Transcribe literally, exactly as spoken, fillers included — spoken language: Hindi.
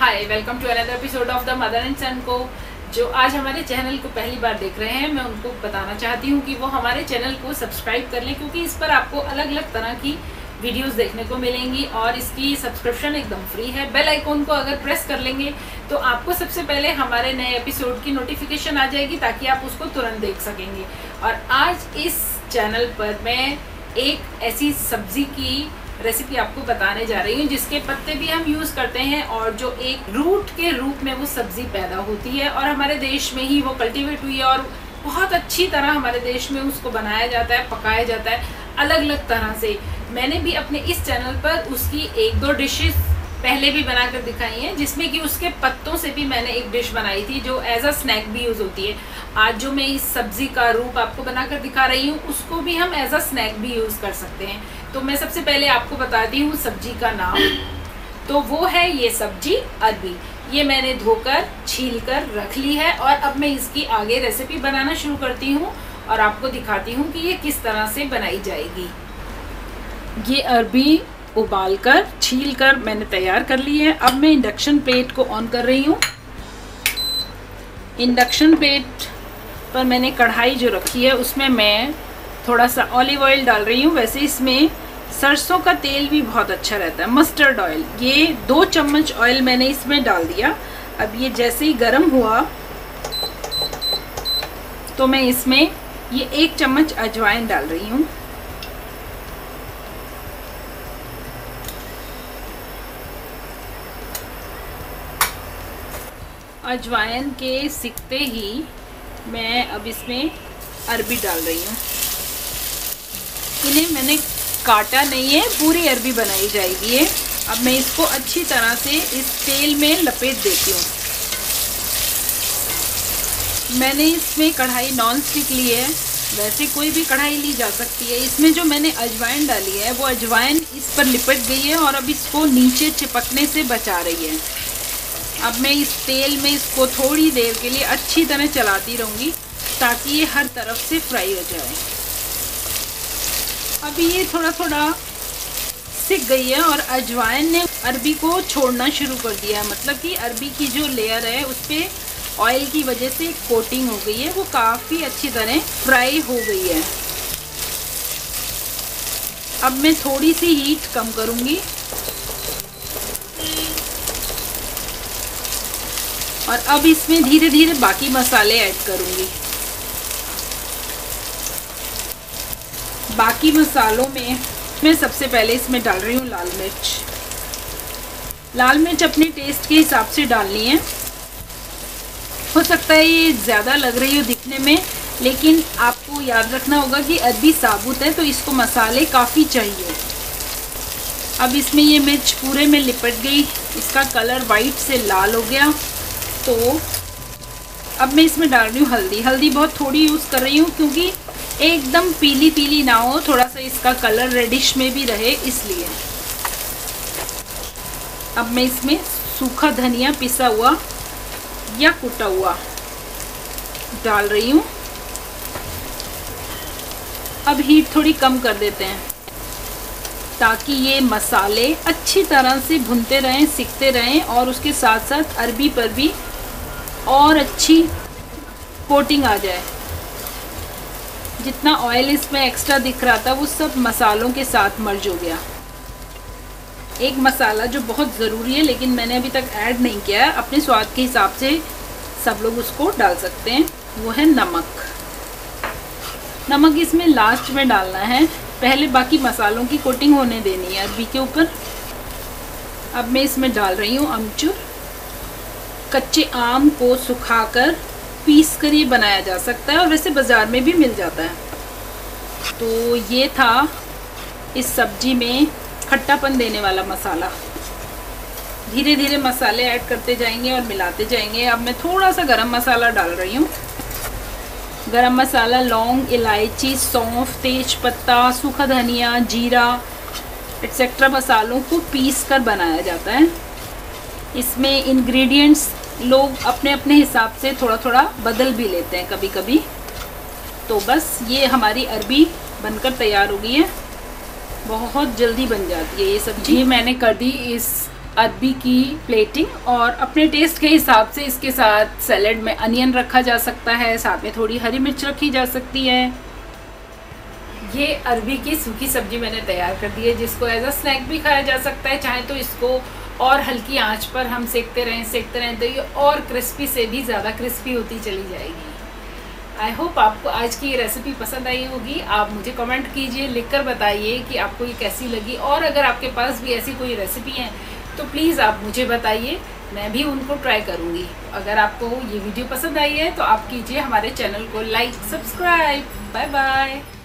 Hi, welcome to another episode of the mother and son को। जो आज हमारे चैनल को पहली बार देख रहे हैं, मैं उनको बताना चाहती हूँ कि वो हमारे चैनल को सब्सक्राइब कर लें, क्योंकि इस पर आपको अलग अलग तरह की वीडियोस देखने को मिलेंगी और इसकी सब्सक्रिप्शन एकदम फ्री है। बेल आइकॉन को अगर प्रेस कर लेंगे तो आपको सबसे पहले हमारे नए एपिसोड की नोटिफिकेशन आ जाएगी, ताकि आप उसको तुरंत देख सकेंगे। और आज इस चैनल पर मैं एक ऐसी सब्जी की रेसिपी आपको बताने जा रही हूँ जिसके पत्ते भी हम यूज़ करते हैं और जो एक रूट के रूप में वो सब्जी पैदा होती है और हमारे देश में ही वो कल्टीवेट हुई है और बहुत अच्छी तरह हमारे देश में उसको बनाया जाता है, पकाया जाता है अलग अलग तरह से। मैंने भी अपने इस चैनल पर उसकी एक दो डिशेस पहले भी बनाकर दिखाई हैं, जिसमें कि उसके पत्तों से भी मैंने एक डिश बनाई थी जो एज अ स्नैक भी यूज़ होती है। आज जो मैं इस सब्जी का रूप आपको बनाकर दिखा रही हूँ उसको भी हम एज अ स्नैक भी यूज़ कर सकते हैं। तो मैं सबसे पहले आपको बताती हूँ सब्जी का नाम। तो वो है ये सब्जी अरबी। ये मैंने धोकर छील कर रख ली है और अब मैं इसकी आगे रेसिपी बनाना शुरू करती हूँ और आपको दिखाती हूँ कि ये किस तरह से बनाई जाएगी। ये अरबी उबालकर छील कर मैंने तैयार कर ली है। अब मैं इंडक्शन प्लेट को ऑन कर रही हूँ। इंडक्शन प्लेट पर मैंने कढ़ाई जो रखी है उसमें मैं थोड़ा सा ऑलिव ऑयल डाल रही हूँ। वैसे इसमें सरसों का तेल भी बहुत अच्छा रहता है, मस्टर्ड ऑयल। ये दो चम्मच ऑयल मैंने इसमें डाल दिया। अब ये जैसे ही गर्म हुआ तो मैं इसमें ये एक चम्मच अजवाइन डाल रही हूँ। अजवाइन के सिकते ही मैं अब इसमें अरबी डाल रही हूँ। इन्हें मैंने काटा नहीं है, पूरी अरबी बनाई जाएगी ये। अब मैं इसको अच्छी तरह से इस तेल में लपेट देती हूँ। मैंने इसमें कढ़ाई नॉन स्टिक ली है, वैसे कोई भी कढ़ाई ली जा सकती है। इसमें जो मैंने अजवाइन डाली है वो अजवाइन इस पर लिपट गई है और अब इसको नीचे चिपकने से बचा रही है। अब मैं इस तेल में इसको थोड़ी देर के लिए अच्छी तरह चलाती रहूँगी ताकि ये हर तरफ से फ्राई हो जाए। अभी ये थोड़ा थोड़ा सिक गई है और अजवाइन ने अरबी को छोड़ना शुरू कर दिया है। मतलब कि अरबी की जो लेयर है उस पर ऑयल की वजह से कोटिंग हो गई है, वो काफ़ी अच्छी तरह फ्राई हो गई है। अब मैं थोड़ी सी हीट कम करूँगी और अब इसमें धीरे धीरे बाकी मसाले ऐड करूँगी। बाकी मसालों में मैं सबसे पहले इसमें डाल रही हूँ लाल मिर्च। लाल मिर्च अपने टेस्ट के हिसाब से डालनी है। हो सकता है ये ज़्यादा लग रही हो दिखने में, लेकिन आपको याद रखना होगा कि अरबी साबुत है तो इसको मसाले काफ़ी चाहिए। अब इसमें ये मिर्च पूरे में लिपट गई, इसका कलर वाइट से लाल हो गया। तो अब मैं इसमें डाल रही हूँ हल्दी। हल्दी बहुत थोड़ी यूज़ कर रही हूँ क्योंकि एकदम पीली पीली ना हो, थोड़ा सा इसका कलर रेडिश में भी रहे, इसलिए। अब मैं इसमें सूखा धनिया पिसा हुआ या कुटा हुआ डाल रही हूँ। अब हीट थोड़ी कम कर देते हैं ताकि ये मसाले अच्छी तरह से भुनते रहें, सिकते रहें और उसके साथ साथ अरबी पर भी और अच्छी कोटिंग आ जाए। जितना ऑयल इसमें एक्स्ट्रा दिख रहा था वो सब मसालों के साथ मर्ज हो गया। एक मसाला जो बहुत ज़रूरी है लेकिन मैंने अभी तक ऐड नहीं किया है, अपने स्वाद के हिसाब से सब लोग उसको डाल सकते हैं, वो है नमक। नमक इसमें लास्ट में डालना है, पहले बाकी मसालों की कोटिंग होने देनी है अरबी के ऊपर। अब मैं इसमें डाल रही हूँ अमचूर। कच्चे आम को सुखाकर पीस कर ये बनाया जा सकता है और वैसे बाज़ार में भी मिल जाता है। तो ये था इस सब्जी में खट्टापन देने वाला मसाला। धीरे धीरे मसाले ऐड करते जाएंगे और मिलाते जाएंगे। अब मैं थोड़ा सा गरम मसाला डाल रही हूँ। गरम मसाला लौंग, इलायची, सौंफ, तेज पत्ता, सूखा धनिया, जीरा एक्सेट्रा मसालों को पीस कर बनाया जाता है। इसमें इंग्रेडिएंट्स लोग अपने अपने हिसाब से थोड़ा थोड़ा बदल भी लेते हैं कभी कभी। तो बस ये हमारी अरबी बनकर तैयार हो गई है। बहुत जल्दी बन जाती है ये सब्जी। मैंने कर दी इस अरबी की प्लेटिंग और अपने टेस्ट के हिसाब से इसके साथ सैलेड में अनियन रखा जा सकता है, साथ में थोड़ी हरी मिर्च रखी जा सकती है। ये अरबी की सूखी सब्जी मैंने तैयार कर दी है, जिसको एज अ स्नैक भी खाया जा सकता है। चाहे तो इसको और हल्की आंच पर हम सेकते रहें सेकते रहें तो ये और क्रिस्पी से भी ज़्यादा क्रिस्पी होती चली जाएगी। आई होप आपको आज की ये रेसिपी पसंद आई होगी। आप मुझे कमेंट कीजिए, लिखकर बताइए कि आपको ये कैसी लगी, और अगर आपके पास भी ऐसी कोई रेसिपी है तो प्लीज़ आप मुझे बताइए, मैं भी उनको ट्राई करूँगी। अगर आपको ये वीडियो पसंद आई है तो आप कीजिए हमारे चैनल को लाइक, सब्सक्राइब। Bye bye.